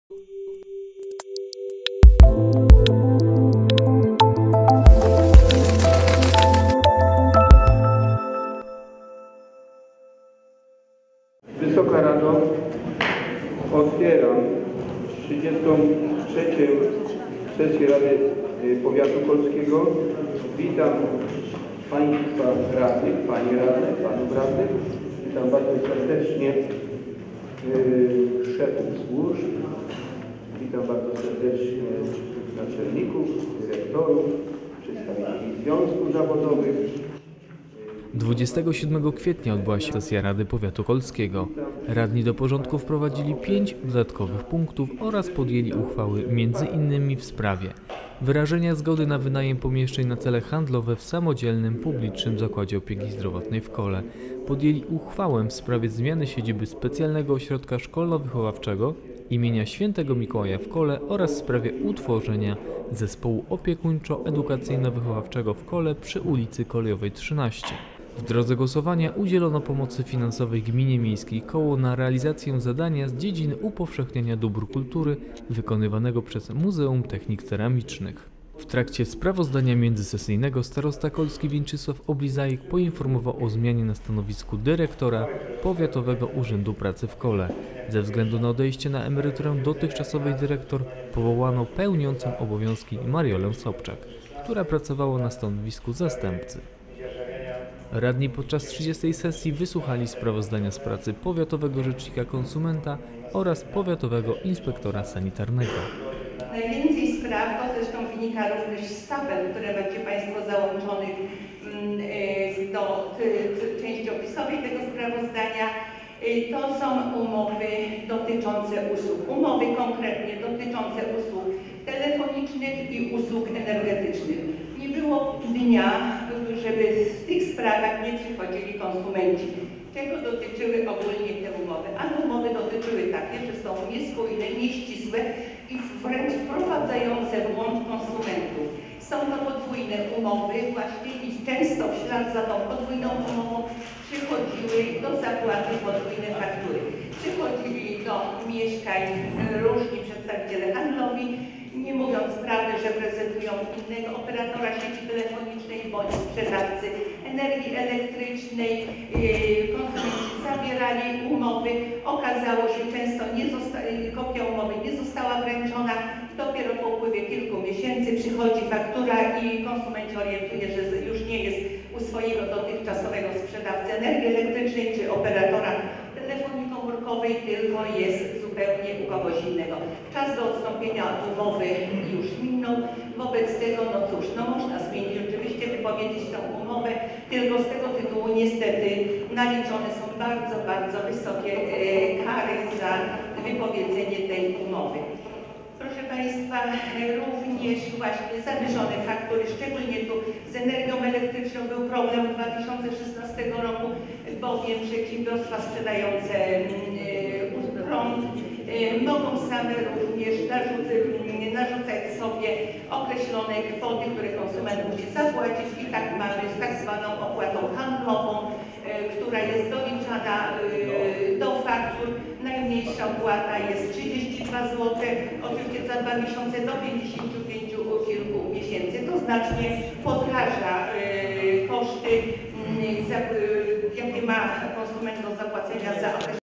Wysoka Rado, otwieram 33. sesję Rady Powiatu Kolskiego. Witam Państwa radnych, Panie radne, Panów radnych. Witam bardzo serdecznie szefów służb. Witam bardzo serdecznie naczelników, dyrektorów, przedstawicieli związków zawodowych. 27 kwietnia odbyła się sesja Rady Powiatu Kolskiego. Radni do porządku wprowadzili 5 dodatkowych punktów oraz podjęli uchwały m.in. w sprawie wyrażenia zgody na wynajem pomieszczeń na cele handlowe w samodzielnym publicznym zakładzie opieki zdrowotnej w Kole. Podjęli uchwałę w sprawie zmiany siedziby specjalnego ośrodka szkolno-wychowawczego imienia Świętego Mikołaja w Kole oraz w sprawie utworzenia zespołu opiekuńczo-edukacyjno-wychowawczego w Kole przy ulicy Kolejowej 13. W drodze głosowania udzielono pomocy finansowej Gminie Miejskiej Koło na realizację zadania z dziedziny upowszechniania dóbr kultury wykonywanego przez Muzeum Technik Ceramicznych. W trakcie sprawozdania międzysesyjnego starosta kolski Wieńczysław Oblizajek poinformował o zmianie na stanowisku dyrektora Powiatowego Urzędu Pracy w Kole. Ze względu na odejście na emeryturę dotychczasowej dyrektor powołano pełniącą obowiązki Mariolę Sobczak, która pracowała na stanowisku zastępcy. Radni podczas 30. sesji wysłuchali sprawozdania z pracy Powiatowego Rzecznika Konsumenta oraz Powiatowego Inspektora Sanitarnego. Najwięcej spraw, to zresztą wynika również z tabel, które macie Państwo załączonych do części opisowej tego sprawozdania. To są umowy dotyczące usług. Umowy konkretnie dotyczące usług telefonicznych i usług energetycznych. Nie było dnia, żeby w tych sprawach nie przychodzili konsumenci. Czego dotyczyły ogólnie te umowy? A umowy dotyczyły takie, że są niespójne, nieścisłe i wręcz wprowadzające w błąd konsumentów. Są to podwójne umowy właśnie i często w ślad za tą podwójną umową przychodziły do zapłaty podwójne faktury. Przychodzili do mieszkań różni przedstawiciele handlowi, nie mówiąc prawdy, że prezentują innego operatora sieci telefonicznej bądź sprzedawcy energii elektrycznej. Konsumenci zabierali umowy. Okazało się często, kopia umowy nie została wręczona. Dopiero po upływie kilku miesięcy przychodzi faktura i konsument się orientuje, że już nie jest u swojego dotychczasowego sprzedawcy energii elektrycznej czy operatora telefonii komórkowej, tylko jest zupełnie u kogoś innego. Czas do odstąpienia od umowy już minął. Wobec tego, no cóż, można zmienić oczywiście, wypowiedzieć tę umowę, tylko z tego tytułu niestety naliczone są bardzo, bardzo wysokie kary za wypowiedzenie tej umowy. Proszę Państwa, również właśnie zawyżone faktury, szczególnie tu z energią elektryczną był problem 2016 roku, bowiem przedsiębiorstwa sprzedające prąd mogą same również narzucać sobie określone kwoty, które konsument musi zapłacić i tak mamy z tak zwaną opłatą handlową, która jest doliczana do faktur. Najmniejsza opłata jest 32 zł, oczywiście za 2 miesiące do 55 kilku miesięcy. To znacznie podraża koszty, jakie ma konsument do zapłacenia za okres